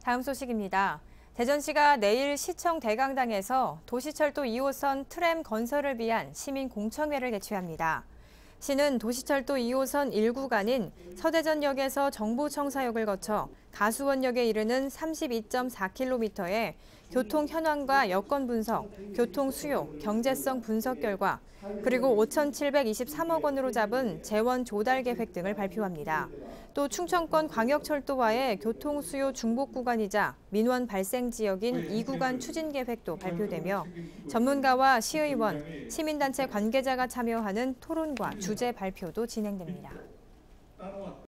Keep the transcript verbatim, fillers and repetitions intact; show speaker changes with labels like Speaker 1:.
Speaker 1: 다음 소식입니다. 대전시가 내일 시청 대강당에서 도시철도 이 호선 트램 건설을 위한 시민 공청회를 개최합니다. 시는 도시철도 이 호선 일 구간인 서대전역에서 정부청사역을 거쳐 가수원역에 이르는 삼십이 점 사 킬로미터의 교통 현황과 여건 분석, 교통 수요, 경제성 분석 결과, 그리고 오천칠백이십삼억 원으로 잡은 재원 조달 계획 등을 발표합니다. 또 충청권 광역철도와의 교통 수요 중복 구간이자 민원 발생 지역인 이 구간 추진 계획도 발표되며 전문가와 시의원, 시민단체 관계자가 참여하는 토론과 주제 발표도 진행됩니다.